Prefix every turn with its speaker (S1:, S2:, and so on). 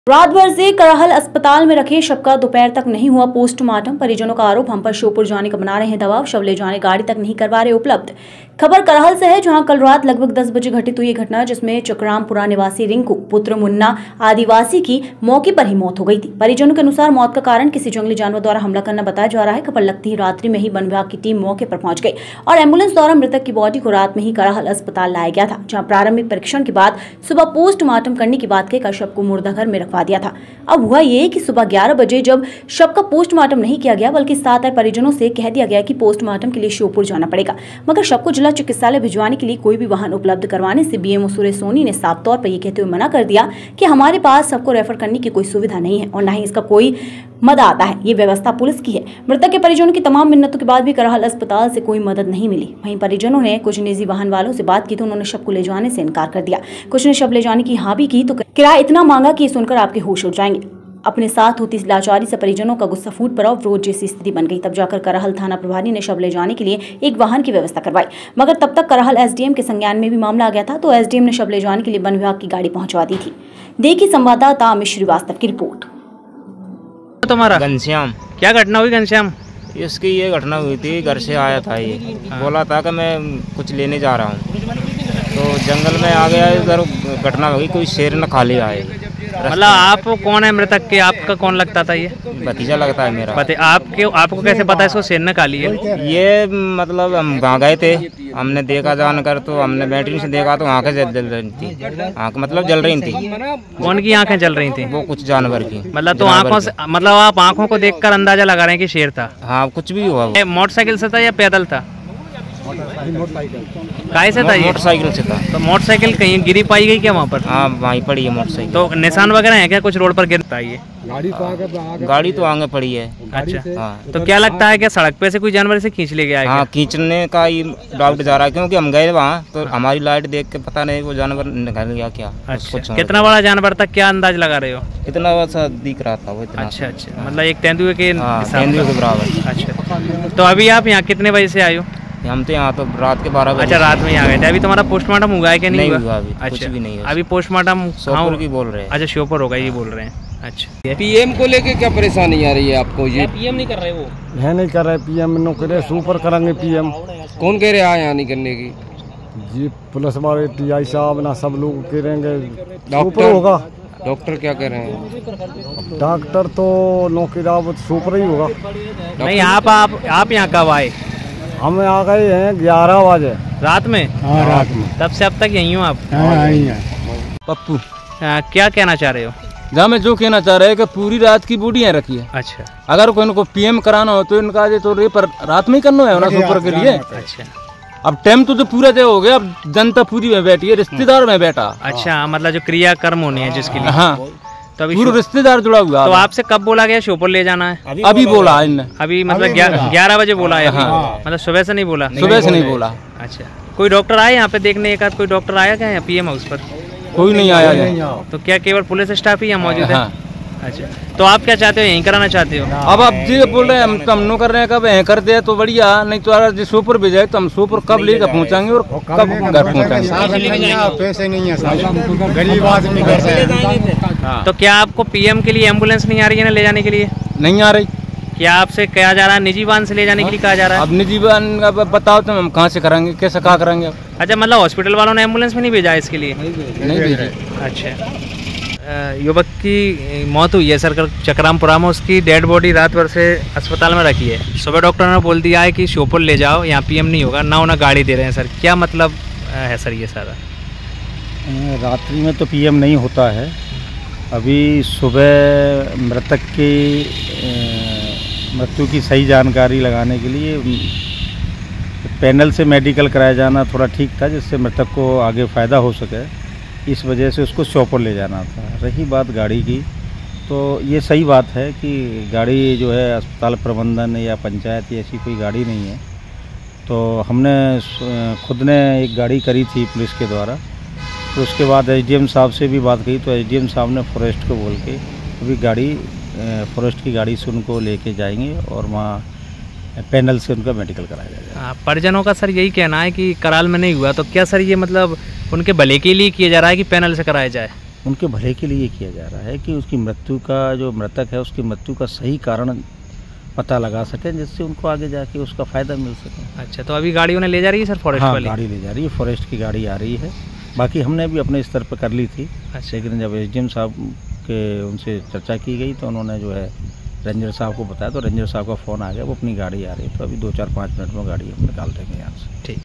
S1: रात भर से करहल अस्पताल में रखे शव का दोपहर तक नहीं हुआ पोस्टमार्टम। परिजनों का आरोप हम पर श्योपुर जाने का बना रहे हैं दबाव, शव ले जाने गाड़ी तक नहीं करवा रहे उपलब्ध। खबर करहल से है, जहां कल रात लगभग 10 बजे घटित हुई घटना, जिसमें चकरामपुरा निवासी रिंकू पुत्र मुन्ना आदिवासी की मौके पर ही मौत हो गई थी। परिजनों के अनुसार मौत का कारण किसी जंगली जानवर द्वारा हमला करना बताया जा रहा है। खबर लगती ही रात्रि में ही वन विभाग की टीम मौके पर पहुंच गई और एम्बुलेंस द्वारा मृतक की बॉडी को रात में ही करहल अस्पताल लाया गया था, जहाँ प्रारंभिक परीक्षण के बाद सुबह पोस्टमार्टम करने की बात कहकर शव को मुर्दाघर में रखवा दिया था। अब हुआ ये कि सुबह 11 बजे जब शव का पोस्टमार्टम नहीं किया गया, बल्कि साथ आए परिजनों से कह दिया गया कि पोस्टमार्टम के लिए श्योपुर जाना पड़ेगा, मगर शव को जिला चिकित्सालय भिजवाने के लिए कोई भी वाहन उपलब्ध करवाने से बीएमओ सुरेश सोनी ने साफ तौर पर यह कहते हुए मना कर दिया कि हमारे पास सबको रेफर करने की कोई सुविधा नहीं है और न ही इसका कोई मद आता है, ये व्यवस्था पुलिस की है। मृतक के परिजनों की तमाम मिन्नतों के बाद भी करहल अस्पताल से कोई मदद नहीं मिली। वहीं परिजनों ने कुछ निजी वाहन वालों से बात की तो उन्होंने शव को ले जाने से इनकार कर दिया। कुछ ने शव ले जाने की हाँ भी की तो किराया इतना मांगा कि सुनकर आपके होश उड़ जाएंगे। अपने साथ होती इस लाचारी से परिजनों का गुस्सा फूट पड़ा और विरोध जैसी स्थिति बन गई। तब जाकर करहल थाना प्रभारी ने शव ले जाने के लिए एक वाहन की व्यवस्था करवाई, मगर तब तक करहल एसडीएम के संज्ञान में भी मामला आ गया था, तो एसडीएम ने शव ले जाने के लिए वन विभाग की गाड़ी पहुंचवा दी थी। देखिए संवाददाता अमित श्रीवास्तव की रिपोर्ट।
S2: तुम्हारा
S3: घनश्याम,
S2: क्या घटना हुई घनश्याम?
S3: इसकी ये घटना हुई थी, घर से आया था, ये बोला था कि मैं कुछ लेने जा रहा हूँ, तो जंगल में आ गया। इधर घटना हुई, कोई शेर न खा लिया है।
S2: मतलब आप कौन है मृतक के? आपका कौन लगता था? ये
S3: भतीजा लगता है मेरा।
S2: आपको कैसे पता है इसको शेर ने खा ली है?
S3: ये मतलब हम वहाँ गए थे, हमने देखा जानकर, तो हमने बैटरी से देखा तो आंखें जल रही थी, आंख मतलब जल रही थी।
S2: कौन की आंखें जल रही थी?
S3: वो कुछ जानवर की।
S2: मतलब तो आंखों से, मतलब आप आंखों को देखकर अंदाजा लगा रहे हैं कि शेर था?
S3: हाँ, कुछ भी हुआ।
S2: मोटरसाइकिल से था या पैदल था? काय से था ये?
S3: मोटरसाइकिल से था।
S2: तो मोटरसाइकिल कहीं गिरी पाई गई क्या वहाँ पर?
S3: हाँ, वहीं पड़ी है मोटरसाइकिल।
S2: तो निशान वगैरह है क्या कुछ रोड पर गिरता है? ये
S3: गाड़ी तो आगे पड़ी है।
S2: अच्छा,
S3: हाँ।
S2: तो क्या लगता है क्या सड़क पे से कोई जानवर से खींच ले गया?
S3: हाँ, खींचने का ही डाउट जा रहा है, क्योंकि हम गए वहाँ तो हमारी लाइट देख के पता नहीं वो जानवर निकल गया क्या।
S2: अच्छा, कितना बड़ा जानवर था, क्या अंदाज लगा रहे हो?
S3: इतना वैसा दिख रहा था वो, इतना।
S2: अच्छा अच्छा, मतलब एक तेंदुए के
S3: बराबर।
S2: अच्छा, तो अभी आप यहाँ कितने बजे से आए हो?
S3: हम तो यहाँ तो रात के 12 बजे।
S2: अच्छा, रात में आ गए थे। अभी तुम्हारा पोस्टमार्टम हुआ है क्या? नहीं हुआ
S3: अभी।
S2: अच्छा,
S3: कुछ भी नहीं है
S2: अभी पोस्टमार्टम
S3: श्योपुर की बोल रहे हैं।
S2: अच्छा, श्योपुर होगा ये बोल रहे हैं। अच्छा,
S4: पीएम को लेके क्या परेशानी आ रही है आपको? ये
S2: पीएम नहीं कर रहे, वो
S5: है नहीं कर रहे पीएम, नो करे सुपर करेंगे पीएम।
S4: कौन कह रहे हैं यहाँ नहीं करने की?
S5: जी पुलिस वाले टीआई साहब ना सब लोग करेंगे,
S4: डॉक्टर
S5: होगा।
S4: डॉक्टर क्या कह रहे हैं?
S5: डॉक्टर तो नौकरी सुपर ही होगा।
S2: नहीं, आप यहाँ कब आए?
S5: हम आ गए हैं 11 बजे
S2: रात में।
S5: हाँ, रात में।
S2: तब से अब तक यहीं हो आप?
S6: पप्पू,
S2: क्या कहना चाह रहे हो?
S6: जहाँ मैं जो कहना चाह रहे हैं कि पूरी रात की बूढ़ी है रखी है।
S2: अच्छा,
S6: अगर कोई इनको पीएम कराना हो तो इनका तो पर रात में ही करना है ना सुपर के लिए।
S2: अच्छा,
S6: अब टाइम तो पूरा तय हो गया, अब जनता पूरी में बैठी है, रिश्तेदार में बैठा।
S2: अच्छा, मतलब जो क्रियाकर्म होनी है जिसके लिए।
S6: हाँ,
S2: तो
S6: पूरा रिश्तेदार जुड़ा हुआ।
S2: तो आपसे कब बोला गया श्योपुर ले जाना है?
S6: अभी बोला इनने।
S2: अभी मतलब 11 बजे बोला है? हाँ, मतलब सुबह से नहीं बोला?
S6: सुबह से नहीं बोला।
S2: अच्छा, कोई डॉक्टर आए यहाँ पे देखने? एक आध कोई डॉक्टर आया क्या यहाँ पीएम हाउस पर?
S6: कोई नहीं आया।
S2: तो क्या केवल पुलिस स्टाफ ही यहाँ मौजूद है? अच्छा, तो आप क्या चाहते हो, यहीं कराना चाहते हो?
S6: अब आप जी बोल रहे हैं हम नो कर रहे हैं, कब यहीं कर दे तो बढ़िया, नहीं तो अगर सुपर भी जाए तो हम सुपर कब लेकर पहुँचाएंगे और कब घर पहुँचाएंगे?
S5: पैसे नहीं है, गरीब आदमी घर से।
S2: तो क्या आपको पीएम के लिए एम्बुलेंस नहीं आ रही है ना ले जाने के लिए?
S6: नहीं आ रही।
S2: क्या आपसे कहा जा रहा है निजी वाहन से ले जाने के लिए कहा जा रहा है?
S6: अब निजी वाहन का बताओ तो हम कहाँ से कराएंगे, कैसे कहाँ करेंगे?
S2: अच्छा, मतलब हॉस्पिटल वालों ने एम्बुलेंस में नहीं भेजा इसके लिए?
S6: नहीं भेजे।
S2: अच्छा, युवक की मौत हुई है सर चकरामपुरा में, उसकी डेड बॉडी रात भर से अस्पताल में रखी है। सुबह डॉक्टर ने बोल दिया है कि श्योपुर ले जाओ, यहाँ पीएम नहीं होगा, ना उन्हें गाड़ी दे रहे हैं। सर क्या मतलब है सर ये सारा?
S7: रात्रि में तो पीएम नहीं होता है। अभी सुबह मृतक की मृत्यु की सही जानकारी लगाने के लिए पैनल से मेडिकल कराया जाना थोड़ा ठीक था, जिससे मृतक को आगे फ़ायदा हो सके, इस वजह से उसको श्योपुर ले जाना था। रही बात गाड़ी की, तो ये सही बात है कि गाड़ी जो है अस्पताल प्रबंधन या पंचायत ऐसी कोई गाड़ी नहीं है, तो हमने खुद ने एक गाड़ी करी थी पुलिस के द्वारा। तो उसके बाद एसडीएम साहब से भी बात की, तो एसडीएम साहब ने फॉरेस्ट को बोल के अभी गाड़ी फॉरेस्ट की गाड़ी से उनको लेके जाएंगे और वहाँ पैनल से उनका मेडिकल कराया जाएगा।
S2: परिजनों का सर यही कहना है कि कराल में नहीं हुआ, तो क्या सर ये मतलब उनके भले के लिए किया जा रहा है कि पैनल से कराया जाए?
S7: उनके भले के लिए किया जा रहा है कि उसकी मृत्यु का, जो मृतक है उसकी मृत्यु का सही कारण पता लगा सकें, जिससे उनको आगे जाके उसका फ़ायदा मिल सके।
S2: अच्छा, तो अभी गाड़ी उन्हें ले जा रही है सर फॉरेस्ट
S7: हाँ,
S2: वाली?
S7: गाड़ी ले जा रही है, फॉरेस्ट की गाड़ी आ रही है। बाकी हमने भी अपने स्तर पर कर ली थी।
S2: अच्छा।
S7: लेकिन जब एसडीएम साहब के उनसे चर्चा की गई तो उन्होंने जो है रेंजर साहब को बताया, तो रेंजर साहब का फ़ोन आ गया, वो अपनी गाड़ी आ रही है। तो अभी 2-4-5 मिनट में गाड़ी हम निकाल देंगे यहाँ से।
S2: ठीक।